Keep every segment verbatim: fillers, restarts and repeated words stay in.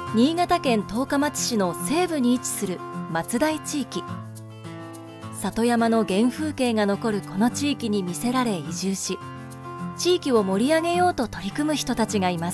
新潟県十日町市の西部に位置する松代地域。里山の原風景が残るこの地域に魅せられ移住し、地域を盛り上げようと取り組む人たちがいます。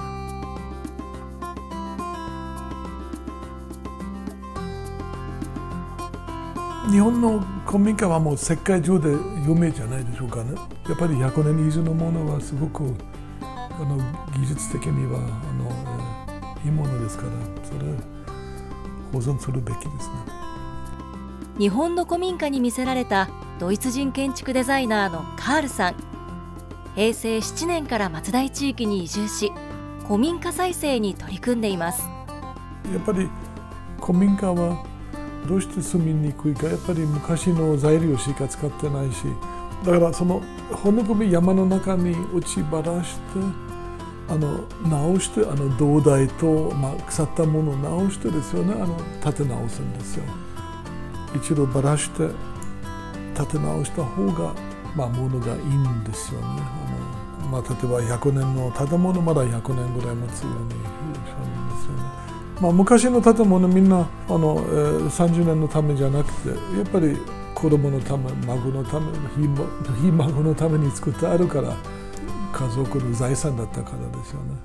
日本の古民家はもう世界中で有名じゃないでしょうかね。やっぱりひゃくねん以上のものはすごくあの技術的にはあのいいものですから、それを保存するべきですね。 日本の古民家に魅せられたドイツ人建築デザイナーのカールさん。へいせいしちねんから松代地域に移住し、古民家再生に取り組んでいます。 やっぱり古民家はどうして住みにくいか、やっぱり昔の材料しか使ってないし、だからその骨組み山の中に落ちばらしてあの直して、あの土台と、まあ、腐ったものを直してですよね、あの建て直すんですよ。一度ばらして建て直した方が、まあ、ものがいいんですよね。あの、まあ、例えばひゃくねんの建物まだひゃくねんぐらい持つようにしたんですよね。まあ、昔の建物みんなあの、えー、さんじゅうねんのためじゃなくて、やっぱり子供のため、孫のため、ひ孫のために作ってあるから、家族の財産だったからですよね。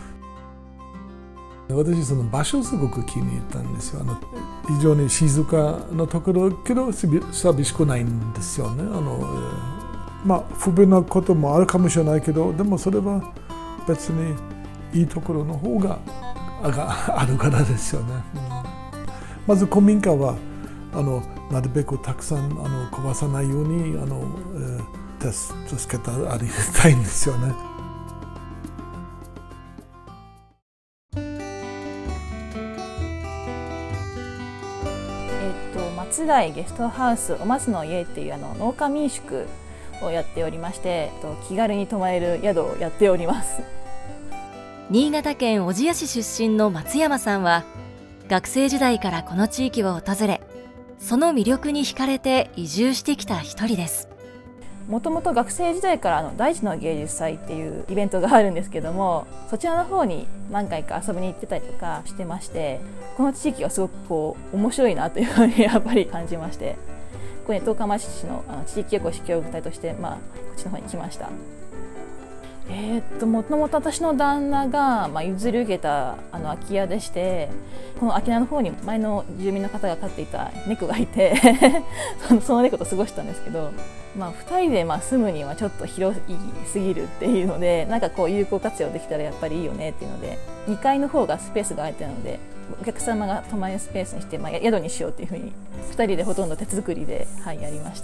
私その場所をすごく気に入ったんですよ。あの非常に静かなところけど寂しくないんですよね。あの、えー、まあ不便なこともあるかもしれないけど、でもそれは別にいいところの方があるからですよね。うん、まず古民家はあのなるべくたくさんあの壊さないようにあの、えー、助けてあげたいんですよね。 松代ゲストハウスお松の家っていうあの農家民宿をやっておりまして、気軽に泊まれる宿をやっております。 新潟県小千谷市出身の松山さんは学生時代からこの地域を訪れ、その魅力に惹かれて移住してきた一人です。 もともと学生時代からあの大地の芸術祭っていうイベントがあるんですけども、そちらの方に何回か遊びに行ってたりとかしてまして、この地域はすごくこう面白いなというふうにやっぱり感じまして、ここに十日町市のあの地域おこし協力隊として、まあ、こっちの方に来ました。えー、っともともと私の旦那が、まあ、譲り受けたあの空き家でして、この空き家の方に前の住民の方が飼っていた猫がいてそのその猫と過ごしたんですけど、まあ、ふたりでまあ住むにはちょっと広いすぎるっていうので、なんかこう有効活用できたらやっぱりいいよねっていうので、にかいの方がスペースが空いてるので、お客様が泊まれるスペースにして、まあ、宿にしようっていうふうにふたりでほとんど手作りで、はい、やりました。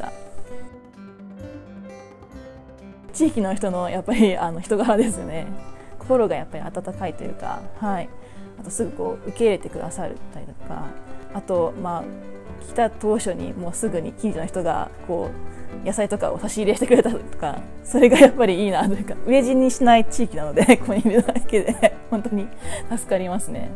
地域の人のやっぱりあの人柄ですね。心がやっぱり温かいというか、はい、あとすぐこう受け入れてくださるたりとか、あとまあ来た当初にもうすぐに近所の人がこう野菜とかを差し入れしてくれたとか、それがやっぱりいいなというか、飢え死にしない地域なのでここにいるだけで本当に助かりますね。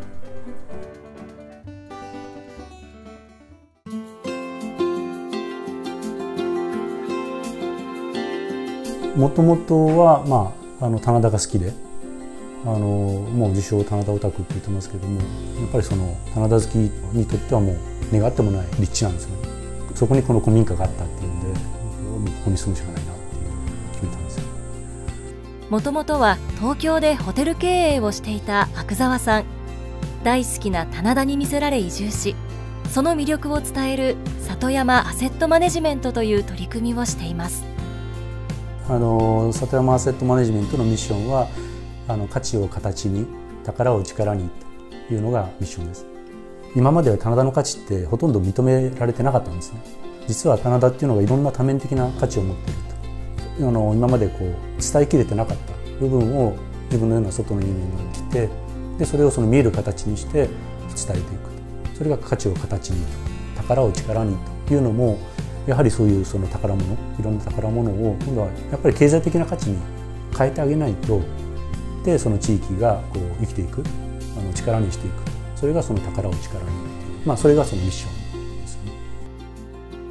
もともとは、まあ、あの棚田が好きで、あのもう自称棚田オタクって言ってますけども、やっぱりその棚田好きにとってはもう願ってもない立地なんですよね。そこにこの古民家があったっていうんで、もうここに住むしかないなって決めたんですよ。 もともとは東京でホテル経営をしていた阿久澤さん。大好きな棚田に魅せられ移住し、その魅力を伝える里山アセットマネジメントという取り組みをしています。 あの里山アセットマネジメントのミッションは、あの価値を形に、宝を力にというのがミッションです。今までは棚田の価値ってほとんど認められてなかったんですね。実は棚田っていうのがいろんな多面的な価値を持っていると。あの今までこう伝えきれてなかった部分を自分のような外の人間が来て、でそれをその見える形にして伝えていくと。それが価値を形にと、宝を力にというのも、やはりそういうその宝物、いろんな宝物を今度はやっぱり経済的な価値に変えてあげないと、でその地域がこう生きていく、あの力にしていく、それがその宝を力に、まあそれがそのミッションですね。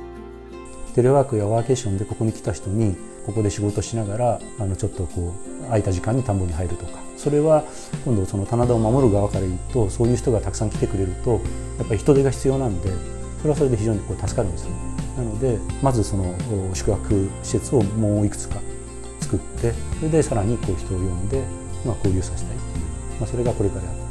テレワークやワーケーションでここに来た人に、ここで仕事しながらあのちょっとこう空いた時間に田んぼに入るとか、それは今度その棚田を守る側から言うと、そういう人がたくさん来てくれるとやっぱり人手が必要なんで、それはそれで非常にこう助かるんですね。なのでまずその宿泊施設をもういくつか作って、それでさらにこう人を呼んで、まあ、交流させたいっていう、まあ、それがこれからやって